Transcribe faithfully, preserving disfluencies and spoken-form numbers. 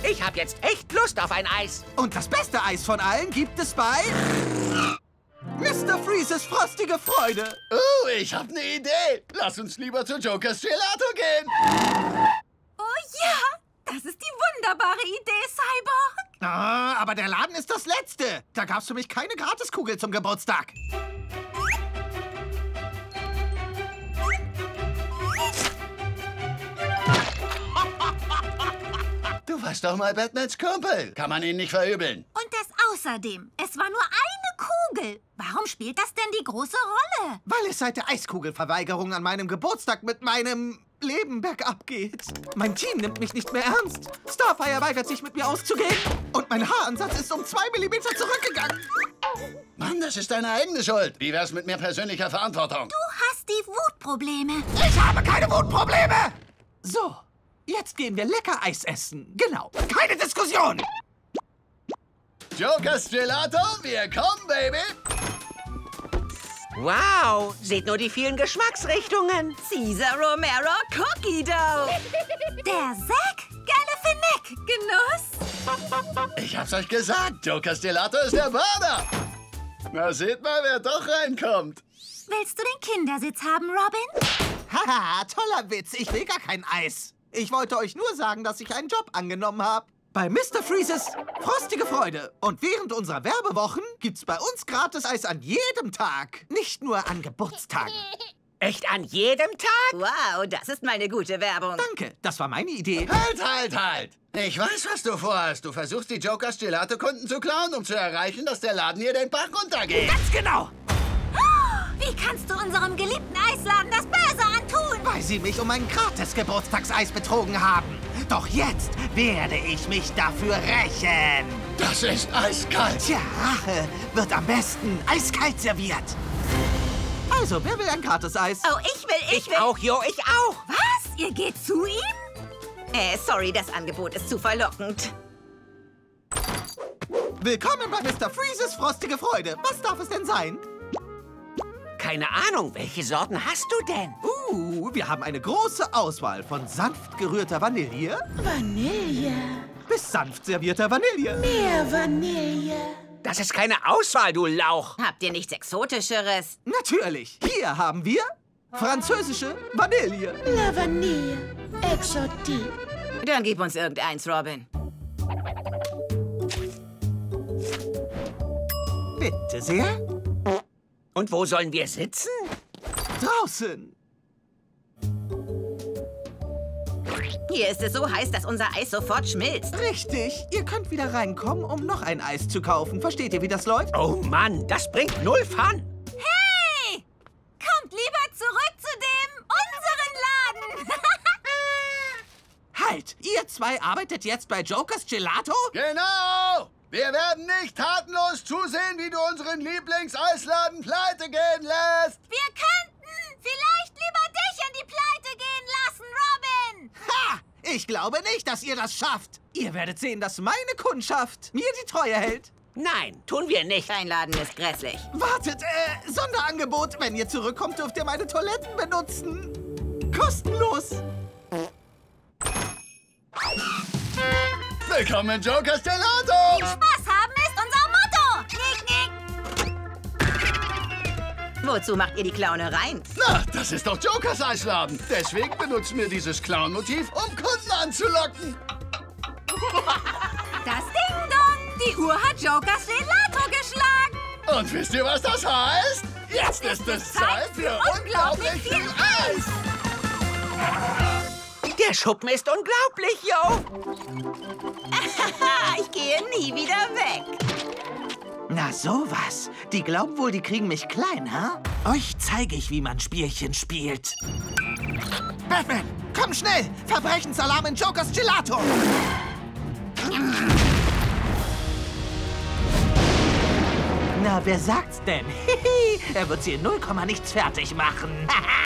Ich habe jetzt echt Lust auf ein Eis. Und das beste Eis von allen gibt es bei Mister Freezes frostige Freude. Oh, ich habe eine Idee. Lass uns lieber zu Jokers Gelato gehen. Oh ja, das ist die wunderbare Idee, Cyborg. Ah, aber der Laden ist das Letzte. Da gab's für mich keine Gratiskugel zum Geburtstag. Du warst doch mal Batmans Kumpel. Kann man ihn nicht verübeln. Und das außerdem. Es war nur eine Kugel. Warum spielt das denn die große Rolle? Weil es seit der Eiskugelverweigerung an meinem Geburtstag mit meinem Leben bergab geht. Mein Team nimmt mich nicht mehr ernst. Starfire weigert sich, mit mir auszugehen. Und mein Haaransatz ist um zwei Millimeter zurückgegangen. Mann, das ist deine eigene Schuld. Wie wär's mit mehr persönlicher Verantwortung? Du hast die Wutprobleme. Ich habe keine Wutprobleme! So, jetzt gehen wir lecker Eis essen. Genau, keine Diskussion! Jokers Gelato, wir kommen, Baby. Wow, seht nur die vielen Geschmacksrichtungen. Caesar Romero Cookie Dough. Der Zack Galifianakis Genuss. Ich hab's euch gesagt, Jokers Gelato ist der Bader. Na, seht mal, wer doch reinkommt. Willst du den Kindersitz haben, Robin? Haha, toller Witz. Ich will gar kein Eis. Ich wollte euch nur sagen, dass ich einen Job angenommen habe. Bei Mister Freezes frostige Freude. Und während unserer Werbewochen gibt's bei uns gratis Eis an jedem Tag. Nicht nur an Geburtstagen. Echt an jedem Tag? Wow, das ist mal eine gute Werbung. Danke, das war meine Idee. Halt, halt, halt. Ich weiß, was du vorhast. Du versuchst, die Jokers Gelato-Kunden zu klauen, um zu erreichen, dass der Laden hier den Bach runtergeht. Ganz genau. Wie kannst du unserem geliebten Eisladen das Böse antun? Weil sie mich um mein gratis Geburtstagseis betrogen haben. Doch jetzt werde ich mich dafür rächen. Das ist eiskalt. Tja, Rache wird am besten eiskalt serviert. Also, wer will ein Gratis-Eis? Oh, ich will, ich, Ich will. auch, Jo, ich auch. Was? Ihr geht zu ihm? Äh, sorry, das Angebot ist zu verlockend. Willkommen bei Mister Freezes frostige Freude. Was darf es denn sein? Keine Ahnung, welche Sorten hast du denn? Uh, wir haben eine große Auswahl von sanft gerührter Vanille Vanille. bis sanft servierter Vanille. Mehr Vanille. Das ist keine Auswahl, du Lauch. Habt ihr nichts Exotischeres? Natürlich. Hier haben wir französische Vanille. La Vanille. Exotique. Dann gib uns irgendeins, Robin. Bitte sehr. Und wo sollen wir sitzen? Draußen. Hier ist es so heiß, dass unser Eis sofort schmilzt. Richtig. Ihr könnt wieder reinkommen, um noch ein Eis zu kaufen. Versteht ihr, wie das läuft? Oh Mann, das bringt null Fun. Hey! Kommt lieber zurück zu dem unseren Laden. Halt! Ihr zwei arbeitet jetzt bei Jokers Gelato? Genau. Wir werden nicht tatenlos zusehen, wie du unseren Lieblingseisladen pleite gehen lässt. Wir könnten vielleicht lieber dich in die Pleite gehen lassen, Robin. Ha! Ich glaube nicht, dass ihr das schafft. Ihr werdet sehen, dass meine Kundschaft mir die Treue hält. Nein, tun wir nicht. Dein Laden ist grässlich. Wartet, äh, Sonderangebot. Wenn ihr zurückkommt, dürft ihr meine Toiletten benutzen. Kostenlos. Willkommen in Jokers Gelato. Spaß haben ist unser Motto. Knick, knick. Wozu macht ihr die Clownereien? Na, das ist doch Jokers Eisladen. Deswegen benutzen wir dieses Clown-Motiv, um Kunden anzulocken. Das Ding-Dong. Die Uhr hat Jokers Gelato geschlagen. Und wisst ihr, was das heißt? Jetzt ist es Zeit für unglaublich viel Eis. Der Schuppen ist unglaublich, Jo. Ich gehe nie wieder weg. Na sowas. Die glauben wohl, die kriegen mich klein, ha? Euch zeige ich, wie man Spielchen spielt. Batman, komm schnell! Verbrechensalarm in Jokers Gelato! Na, wer sagt's denn? Er wird sie in null Komma nichts fertig machen.